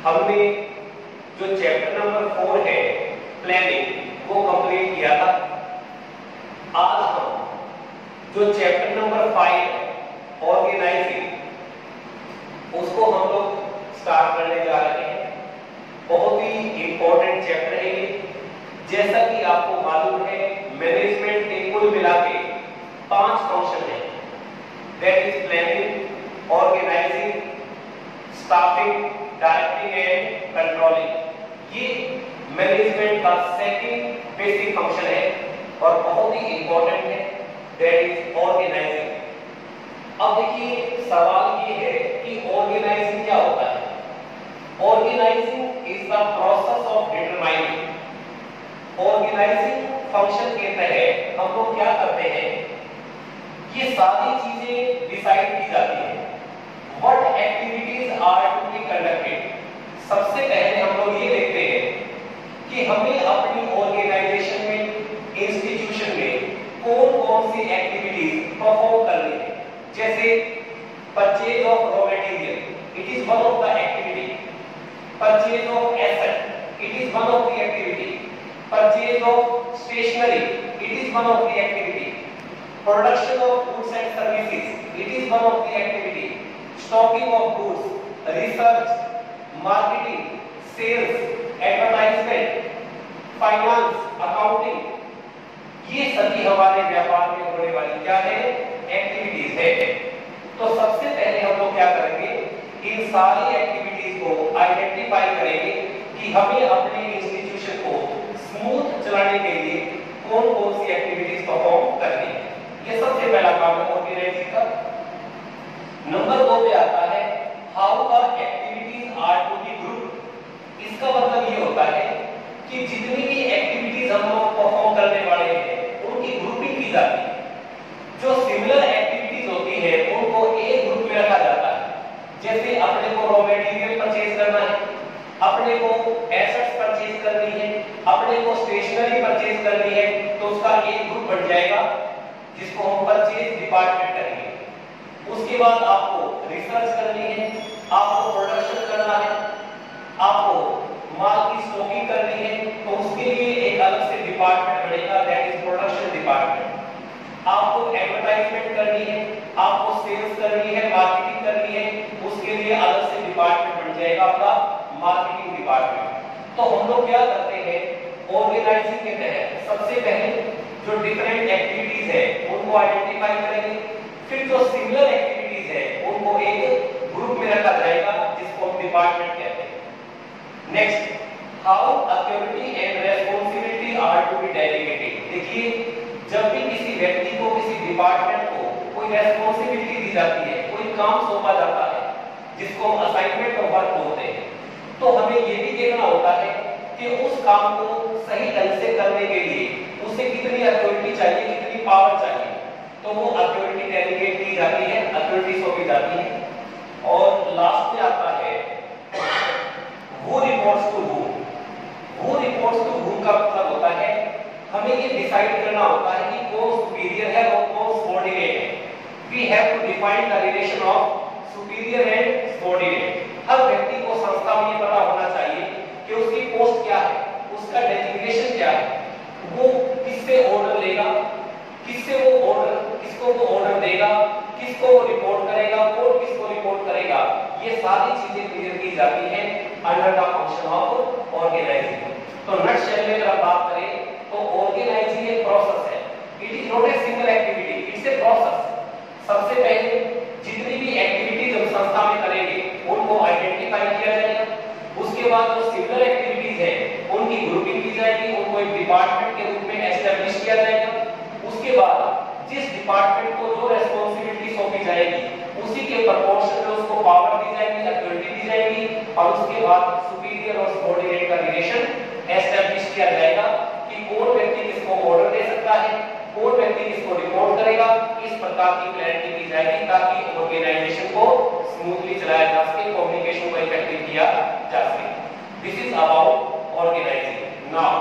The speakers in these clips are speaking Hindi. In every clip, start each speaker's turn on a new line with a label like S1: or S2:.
S1: हमने जो चैप्टर नंबर 4 है प्लानिंग वो कंप्लीट किया था। आज हम जो चैप्टर नंबर 5 है ऑर्गेनाइजिंग उसको हम लोग स्टार्ट करने जा रहे हैं। बहुत ही इंपॉर्टेंट चैप्टर है ये। जैसा कि आपको मालूम है मैनेजमेंट के कुल मिला के 5 फंक्शन है, that is planning, organising, staffing, directing and controlling. ये मैनेजमेंट का सेकंड बेसिक फंक्शन है और बहुत ही इंपॉर्टेंट है, दैट इज ऑर्गेनाइजिंग। अब देखिए सवाल ये है कि ऑर्गेनाइजिंग क्या होता है। Organising is the process of determining. Organising function के तहत हम लोग क्या करते हैं, ये सारी चीजें डिसाइड की जाती है। What activities are to be conducted. सबसे पहले हम लोग ये देखते हैं कि हमें अपनी ऑर्गेनाइजेशन में, इंस्टीट्यूशन में कौन कौन सी एक्टिविटीज परफॉर्म करनी है। जैसे purchase of raw material, it is one of the activity. Purchase of asset, it is one of the activity. Purchase of stationery, it is one of the activity. Production of goods and services, it is one of the activity. Stocking of goods, research, marketing, sales, advertisement, finance, accounting, ये सभी हमारे व्यापार में होने वाली क्या है, एक्टिविटीज है। तो सबसे पहले हम लोग क्या करेंगे, इन सारी एक्टिविटीज को आइडेंटिफाई करेंगे कि हमें अपने इंस्टीट्यूशन को स्मूथ चलाने के लिए कौन कौन सी एक्टिविटीज परफॉर्म करनी है। ये सबसे पहला काम है ऑर्गेनाइजिंग का। नंबर 2 पे आता है how the activities are to be group. इसका मतलब ये होता है कि जितनी भी एक्टिविटीज हम लोग परफॉर्म करने वाले हैं उनकी ग्रुपिंग की जाती है। जो सिमिलर एक्टिविटीज होती है उनको एक ग्रुप में रखा जाता है। जैसे अपने को रॉ मटेरियल परचेज करना है, अपने को एसेट्स परचेज करनी है, अपने को स्टेशनरी परचेज करनी है, तो उसका एक ग्रुप बन जाएगा जिसको हम परचेज डिपार्टमेंट करेंगे। उसके बाद आपको रिसर्च करनी है, आपको प्रोडक्शन करना है, आपको माल की स्टॉकिंग करनी है, तो उसके लिए एक अलग से डिपार्टमेंट बनेगा, दैट इज प्रोडक्शन डिपार्टमेंट। आपको एडवर्टाइजमेंट करनी है, आपको सेल्स करनी है, मार्केटिंग करनी है, उसके लिए अलग से डिपार्टमेंट बन जाएगा आपका मार्केटिंग डिपार्टमेंट। तो हम लोग क्या करते हैं ऑर्गेनाइजिंग के तहत सबसे पहले जो डिफरेंट एक्टिविटीज है उनको आइडेंटिफाई करेंगे, फिर जो सिमिलर एक्टिविटीज है उनको एक ग्रुप में रखा जाएगा जिसको हम डिपार्टमेंट कहते हैं। Next, how authority and responsibility are to be delegated. देखिए जब भी किसी व्यक्ति को, किसी डिपार्टमेंट को कोई रेस्पॉन्सिबिलिटी दी जाती है, कोई काम सौंपा जाता है जिसको हम असाइनमेंट और वर्क बोलते हैं, तो हमें ये भी देखना होता है कि उस काम को सही ढंग से करने के लिए उसे कितनी अथॉरिटी चाहिए, कितनी पावर चाहिए। तो वो अथॉरिटी डेलीगेट की जाती है, अथॉरिटी सौंपी जाती है। और लास्ट में आता है who reports to whom. Who reports to whom का मतलब होता है हमें ये डिसाइड करना होता है कि कौन सुपीरियर है और कौन सबऑर्डिनेट है। We have to define the relation of superior and subordinate. हर व्यक्ति को संस्था में ये पता होना चाहिए कि उसकी पोस्ट क्या है, उसका डेजिग्नेशन क्या है, वो किससे ऑर्डर लेगा, किससे वो ऑर्डर, किसको वो ऑर्डर देगा, किसको वो रिपोर्ट करेगा, कौन किसको रिपोर्ट करेगा। ये सारी चीजें क्लियर की जाती हैं under the function of organising. तो नटशेल में अगर बात करें तो ऑर्गेनाइजिंग एक प्रोसेस है, it is not a single activity, it's a process. सबसे पहले जितनी भी एक्टिविटीज हम संस्था में करेंगे उनको आइडेंटिफाई किया जाएगा। उसके बाद जो सिमिलर एक्टिविटीज है उनकी ग्रुपिंग की जाएगी, उनको एक डिपार्टमेंट के रूप में एस्टैब्लिश किया जाएगा। उसके बाद जिस डिपार्टमेंट को जो रेस्पॉन्सिबिलिटी सौंपी जाएगी उसी के प्रोपोर्शन में उसको पावर दी जाएगी, अथॉरिटी दी जाएगी, और उसके बाद सुपीरियर और सबऑर्डिनेट का रिलेशन एस्टैब्लिश किया जाएगा कि कौन व्यक्ति किसको ऑर्डर दे सकता है, कौन व्यक्ति किसको रिपोर्ट करेगा। इस प्रकार की क्लैरिटी दी जाएगी ताकि ऑर्गेनाइजेशन को स्मूथली चलाया जा सके, कम्युनिकेशन को इफेक्टिव किया जा सके। This is about organising. Now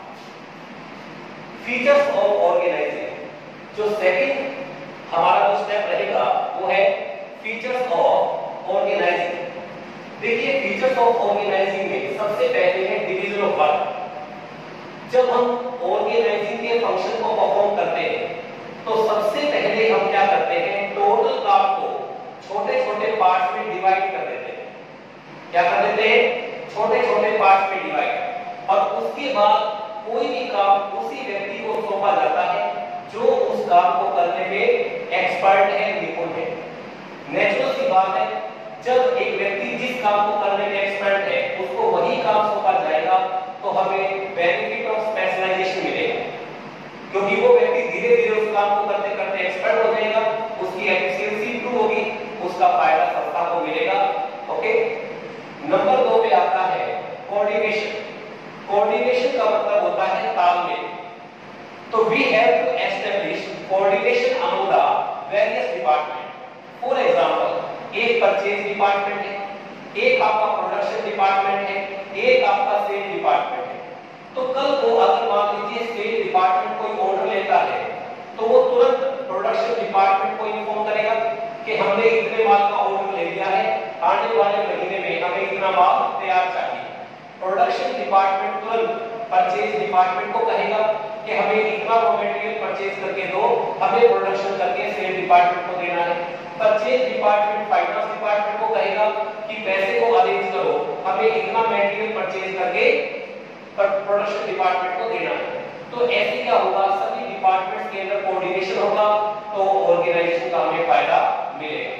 S1: features of organising. जो सेकंड हमारा जो स्टेप रहेगा वो है फीचर्स ऑफ ऑर्गेनाइजिंग। देखिए फीचर्स ऑफ ऑर्गेनाइजिंग में सबसे पहले है डिवीजन ऑफ वर्क। जब हम ऑर्गेनाइजिंग के फंक्शन को परफॉर्म करते हैं तो सबसे पहले हम क्या करते हैं, टोटल काम को छोटे छोटे पार्ट्स में डिवाइड कर देते हैं। क्या कर देते हैं, छोटे छोटे पार्ट्स में डिवाइड, और उसके बाद कोई भी काम उसी व्यक्ति को सौंपा जाता है जो उस काम को करने में एक्सपर्ट है, निपुण है। नेचुरल सी बात है, जब एक व्यक्ति जिस काम को करने में एक्सपर्ट है उसको वही काम सौंपा जाएगा तो हमें बेनिफिट ऑफ स्पेशलाइजेशन मिलेगा, क्योंकि वो व्यक्ति धीरे धीरे उस काम को करते करते एक्सपर्ट हो जाएगा, उसकी एफिशिएंसी इंप्रूव होगी, उसका फायदा संस्था को मिलेगा। ओके, नंबर 2 पे आता है कोऑर्डिनेशन। कोऑर्डिनेशन का मतलब होता है तालमेल। तो we have to establish coordination among the various department. For example, एक परचेज डिपार्टमेंट है, एक आपका प्रोडक्शन डिपार्टमेंट है, एक आपका सेल डिपार्टमेंट है। तो कल को अगर मान लीजिए सेल डिपार्टमेंट कोई ऑर्डर लेता है तो वो तुरंत प्रोडक्शन डिपार्टमेंट को इन्फॉर्म करेगा कि हमने इतने माल का ऑर्डर ले लिया है, आने वाले महीने में हमें इतना माल तैयार चाहिए। प्रोडक्शन डिपार्टमेंट तुरंत परचेज डिपार्टमेंट को कहेगा कि हमें इतना रॉ मटेरियल परचेज करके दो, हमें प्रोडक्शन करके सेल डिपार्टमेंट को देना है। परचेज डिपार्टमेंट फाइनेंस डिपार्टमेंट को कहेगा कि पैसे को अरेंज करो, हमें इतना मटेरियल परचेज करके प्रोडक्शन डिपार्टमेंट को देना है। तो ऐसे क्या होगा, सभी डिपार्टमेंट्स के अंदर कोऑर्डिनेशन होगा तो ऑर्गेनाइजेशन का हमें फायदा मिलेगा।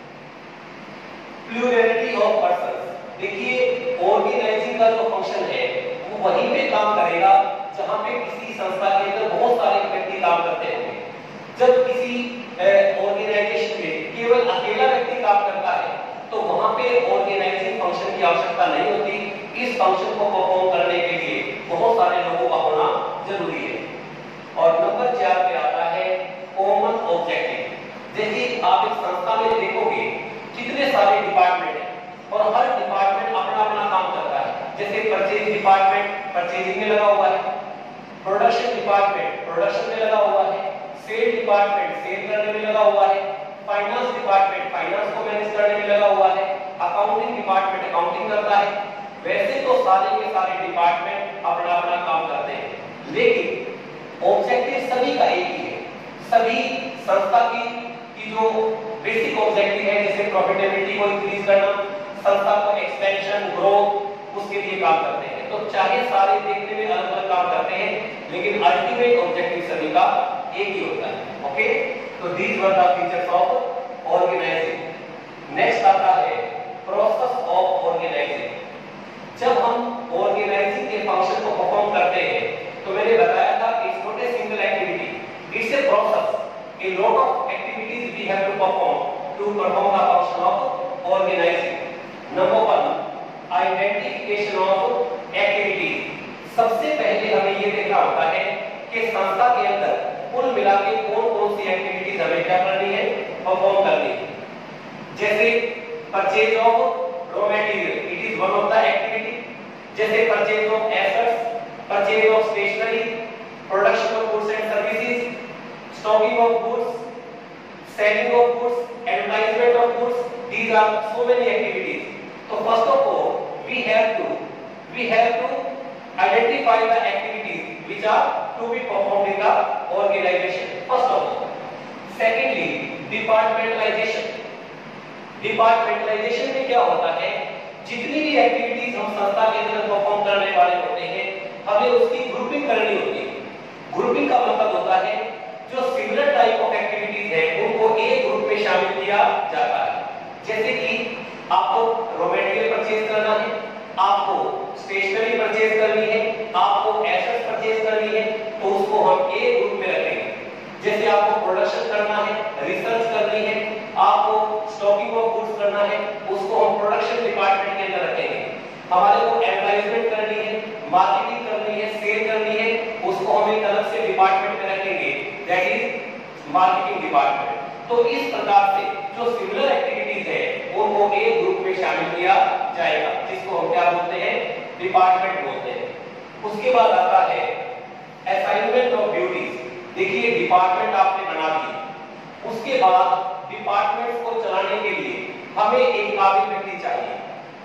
S1: Plurality of persons. देखिए ऑर्गेनाइजिंग का जो फंक्शन है वो वहीं पे काम करेगा जहां पे किसी संस्था के अंदर बहुत सारे व्यक्ति काम करते होंगे। जब किसी ऑर्गेनाइजेशन में केवल अकेला व्यक्ति काम करता है तो वहां पे ऑर्गेनाइजिंग फंक्शन की आवश्यकता नहीं होती। इस फंक्शन को परफॉर्म करने के लिए बहुत सारे लोगों का होना जरूरी है। और नंबर 4 पे आता है कॉमन ऑब्जेक्टिव। देखिए आप एक संस्था में देखोगे कितने सारे डिपार्टमेंट हैं और हर डिपार्टमेंट अपना अपना काम करता है। जैसे परचेज डिपार्टमेंट परचेजिंग में लगा हुआ है, प्रोडक्शन डिपार्टमेंट प्रोडक्शन में लगा हुआ है, सेल डिपार्टमेंट सेल करने में लगा हुआ है, फाइनेंस डिपार्टमेंट फाइनेंस को मैनेज करने में लगा हुआ है, अकाउंटिंग डिपार्टमेंट अकाउंटिंग करता है। वैसे तो सारे के सारे डिपार्टमेंट अपना अपना काम करते हैं, लेकिन ऑब्जेक्टिव सभी का एक ही है। सभी संस्था की जो बेसिक ऑब्जेक्टिव है, जैसे प्रॉफिटेबिलिटी को इंक्रीज करना, संस्था को एक्सपेंशन ग्रोथ, उसके लिए काम करते हैं। तो चाहे सारे देखने में अलग अलग काम करते हैं, लेकिन अल्टीमेट ऑब्जेक्टिव सभी का एक ही होता है। ओके, तो these were the features of organising. Next आता है प्रोसेस ऑफ ऑर्गेनाइजिंग। जब हम ऑर्गेनाइजिंग के फंक्शन को परफॉर्म करते हैं तो मैंने बताया था कि it's not a single activity, it's a process, a lot of activities we have to perform the function of organizing. Number 1, identification of activities। सबसे पहले हमें ये देखना होता है कि संस्था के अंदर कुल मिला के कौन कौन सी एक्टिविटीज हमें क्या करनी है, परफॉर्म करनी है। जैसे purchase of raw material, it is one of the activity. जैसे purchase of assets, purchase of stationery, production of goods and services, stocking of goods, selling of goods, advertisement of goods, these are so many activities. So first of all we have to identify the activities which are to be performed in the organization, first of all. Secondly, departmentalization। Departmentalisation में क्या होता है, जितनी भी एक्टिविटीज हम संस्था के अंदर परफॉर्म करने वाले होते हैं हमें उसकी ग्रुपिंग करनी होती है। ग्रुपिंग का मतलब होता है जो सिमिलर टाइप ऑफ एक्टिविटीज है उनको एक ग्रुप में शामिल किया जाता है। जैसे कि आपको रॉ मटेरियल परचेज करना है, आपको स्टेशनरी परचेज करनी है, आपको एसेट्स परचेज करनी है, तो उसको हम एक ग्रुप में रखेंगे। जैसे आपको प्रोडक्शन करना है, रिसर्च करनी है, आपको स्टॉकिंग ऑफ गुड्स करना है, उसको हम प्रोडक्शन डिपार्टमेंट के अंदर रखेंगे। हमारे को एडवर्टाइजमेंट करनी है, मार्केटिंग करनी है, सेल करनी है, उसको हम एक अलग से डिपार्टमेंट में रखेंगे, दैट इज मार्केटिंग डिपार्टमेंट। तो इस प्रकार से जो सिमिलर एक्टिविटीज है उनको एक ग्रुप में शामिल किया जाएगा, जिसको हम क्या बोलते हैं, डिपार्टमेंट बोलते हैं। उसके बाद आता है असाइनमेंट ऑफ ड्यूटीज। देखिए डिपार्टमेंट आपने बना दी, उसके बाद डिपार्टमेंट को चलाने के लिए हमें एक काबिल व्यक्ति चाहिए।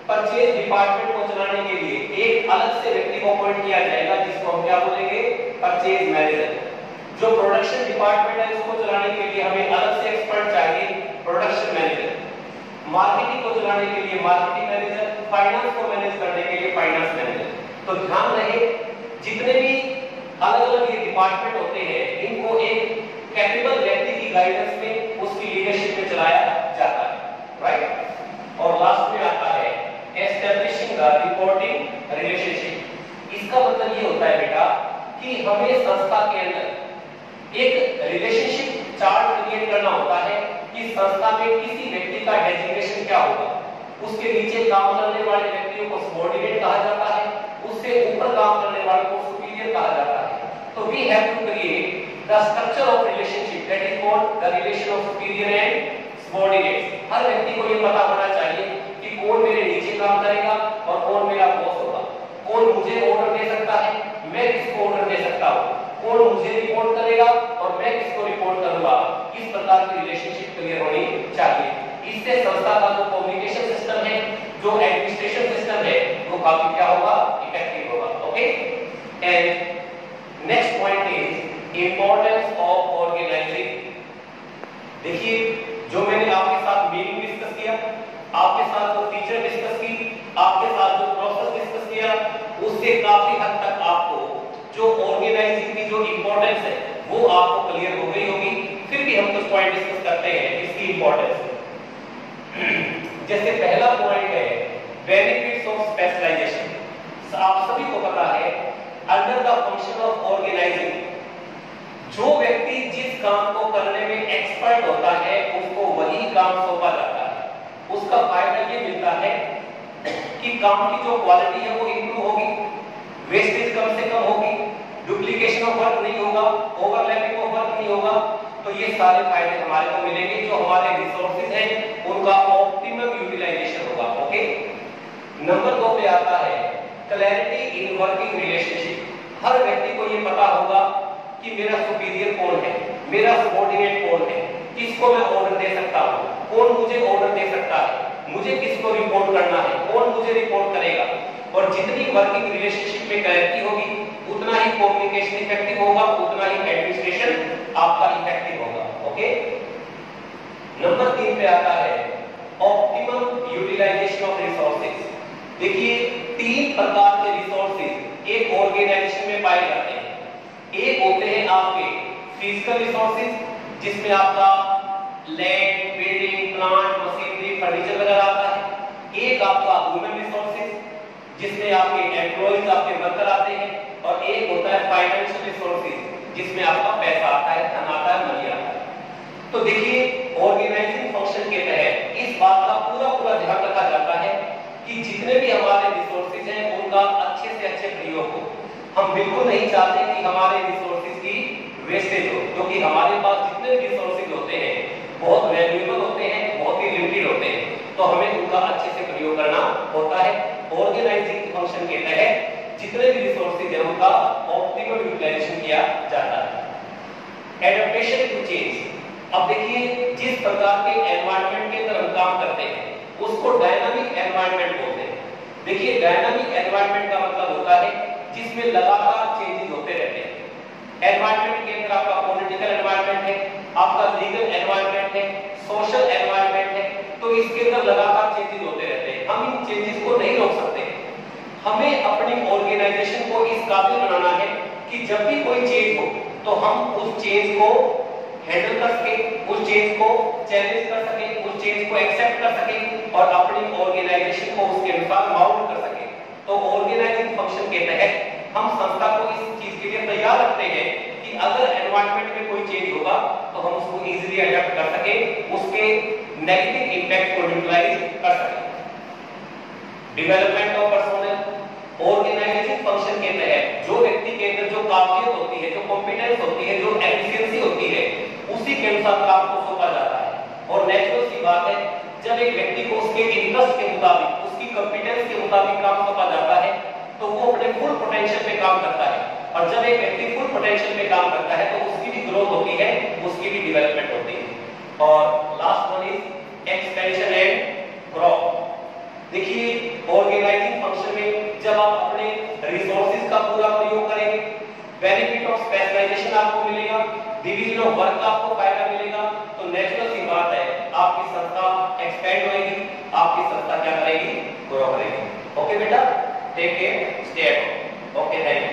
S1: परचेज डिपार्टमेंट को चलाने के लिए एक अलग से व्यक्ति को अपॉइंट किया जाएगा, जिसको हम क्या बोलेंगे, परचेज मैनेजर। जो प्रोडक्शन डिपार्टमेंट है उसको चलाने के लिए हमें अलग से एक्सपर्ट चाहिए, प्रोडक्शन मैनेजर। मार्केटिंग को चलाने के लिए मार्केटिंग मैनेजर, फाइनेंस को मैनेज करने के लिए फाइनेंस मैनेजर। तो ध्यान रहे जितने भी अलग अलग ये डिपार्टमेंट होते हैं इनको एक कैपेबल व्यक्ति की गाइडेंस में, उसकी लीडरशिप में चलाया जाता है, राइट। और लास्ट में आता है एस्टैब्लिशिंग द रिपोर्टिंग रिलेशनशिप। इसका मतलब ये होता है बेटा कि हमें संस्था के अंदर एक रिलेशनशिप चार्ट क्रिएट करना होता है कि संस्था में किसी व्यक्ति का डेजिग्नेशन क्या होगा। उसके नीचे काम करने वाले व्यक्तियों को सबऑर्डिनेट कहा जाता है, उससे ऊपर काम करने वालों को सुपीरियर कहा जाता है। तो we have to create the structure of relationship, that is called the relation of superior and subordinate. हर व्यक्ति को ये पता होना चाहिए कि कौन मेरे नीचे काम करेगा और कौन मेरा बॉस होगा, कौन मुझे ऑर्डर दे सकता है, मैं किसको ऑर्डर दे सकता हूं, कौन मुझे रिपोर्ट करेगा और मैं किसको रिपोर्ट करूंगा। इस प्रकार की रिलेशनशिप क्लियर होनी चाहिए। इससे संस्था का जो कम्युनिकेशन सिस्टम है, जो एडमिनिस्ट्रेशन सिस्टम है, वो काफी क्या होगा, इफेक्टिव होगा। Okay, and next point is importance of organising. देखिए जो मैंने आपके साथ मीनिंग डिस्कस किया, आपके साथ जो फीचर डिस्कस की, आपके साथ जो प्रोसेस डिस्कस किया, उससे काफी हद तक आपको जो ऑर्गेनाइजिंग की जो इंपॉर्टेंस है वो आपको क्लियर हो गई होगी। फिर भी हम कुछ पॉइंट डिस्कस करते हैं इसकी इंपॉर्टेंस। जैसे पहला पॉइंट है बेनिफिट्स ऑफ स्पेशलाइजेशन। आप सभी को पता है under the function of organising जो व्यक्ति जिस काम को करने में एक्सपर्ट होता है उसको वही काम सौंपा जाता है। उसका फायदा ये मिलता है कि काम की जो क्वालिटी है वो इंप्रूव होगी, वेस्टेज कम से कम होगी, डुप्लीकेशन ऑफ वर्क नहीं होगा, ओवरलैपिंग ऑफ वर्क नहीं होगा। तो ये सारे फायदे हमारे को मिलेंगे। जो हमारे रिसोर्सेज हैं उनका ऑप्टिमम यूटिलाइजेशन होगा। ओके, नंबर 2 पे आता है क्लैरिटी इन वर्किंग रिलेशनशिप। हर व्यक्ति को ये पता होगा कि मेरा सुपीरियर कौन है, मेरा सबऑर्डिनेट कौन है, किसको मैं ऑर्डर दे सकता हूं, कौन मुझे ऑर्डर दे सकता है, मुझे किसको रिपोर्ट करना है, कौन मुझे रिपोर्ट करेगा। और जितनी वर्किंग रिलेशनशिप में क्लैरिटी होगी उतना ही कम्युनिकेशन इफेक्टिव होगा, उतना ही एडमिनिस्ट्रेशन आपका इफेक्टिव होगा। ओके, नंबर 3 पे आता है ऑप्टिमम यूटिलाइजेशन ऑफ रिसोर्सेज। देखिए 3 प्रकार के रिसोर्सेज एक ऑर्गेनाइजेशन में पाए जाते हैं। एक होते हैं आपके फिजिकल रिसोर्सेज जिसमें आपका land, building, plant, machinery, furniture वगैरह आता है। एक आपका ह्यूमन रिसोर्सेज जिसमें आपके एम्प्लॉइज, आपके वर्कर आते हैं। और एक होता है फाइनेंशियल रिसोर्सेज जिसमें आपका पैसा आता है, धन आता है, मनी आता है। तो देखिए ऑर्गेनाइजिंग फंक्शन के तहत इस बात का पूरा ध्यान रखा जाता है कि जितने भी हमारे रिसोर्सेज हैं उनका अच्छे से अच्छे प्रयोग हो। हम बिल्कुल नहीं चाहते कि हमारे रिसोर्सेज की वेस्टेज हो, क्योंकि हमारे पास जितने रिसोर्सेज होते हैं बहुत वैल्यूएबल होते हैं, बहुत ही लिमिटेड होते हैं। तो हमें उनका अच्छे से प्रयोग करना होता है। ऑर्गेनाइजिंग फंक्शन के तहत जितने भी रिसोर्सेज हैं उनका ऑप्टिमम यूटिलाइजेशन किया जाता है। Adaptation to change. अब देखिए जिस प्रकार के एनवायरनमेंट के अंदर हम काम करते हैं उसको डायनामिक एनवायरनमेंट बोलते हैं। देखिए डायनामिक एनवायरनमेंट का मतलब होता है जिसमें लगातार चेंजेस होते रहते हैं। एनवायरनमेंट के अंदर आपका पॉलिटिकल एनवायरनमेंट है, आपका लीगल एनवायरनमेंट है, सोशल एनवायरनमेंट है। तो इसके अंदर लगातार चेंजेस होते रहते हैं। हम इन चेंजेस को नहीं रोक सकते। हमें अपनी ऑर्गेनाइजेशन को इस काबिल बनाना है कि जब भी कोई चेंज हो तो हम उस चेंज को हैंडल कर सके, उस चेंज को चैलेंज कर सके, उस चेंज को एक्सेप्ट कर सके और अपनी ऑर्गेनाइजेशन को उसके अनुसार माउंट कर सके। तो ऑर्गेनाइजिंग फंक्शन के तहत हम संस्था को इस चीज के लिए तैयार रखते हैं कि अगर एनवायरनमेंट में कोई चेंज होगा तो हम उसको इजीली अडॉप्ट कर सके, उसके नेगेटिव इंपैक्ट को न्यूट्रलाइज कर सके। Development of personal. Organising function के तहत जो व्यक्ति के अंदर जो काबिलियत होती है, जो कॉम्पिटेंस होती है, जो एफिशिएंसी होती है, उसी के अनुसार काम को सौंपा जाता है। और नेचुरल सी बात है जब एक व्यक्ति को उसके इंटरेस्ट के मुताबिक, उसकी कॉम्पिटेंस के मुताबिक काम सौंपा जाता है तो वो अपने फुल पोटेंशियल पे काम करता है। और जब एक व्यक्ति फुल पोटेंशियल पे काम करता है तो उसकी भी ग्रोथ होती है, उसकी भी डेवलपमेंट होती है। और last one is expansion and growth. देखिए ऑर्गेनाइजेशन आपको मिलेगा, डिवीजन ऑफ वर्क का आपको फायदा मिलेगा, तो नेचुरल सी बात है आपकी संस्था एक्सपेंड होगी, आपकी संस्था क्या करेगी, ग्रो करेगी। ओके बेटा, take care, stay at home. Okay, thank you.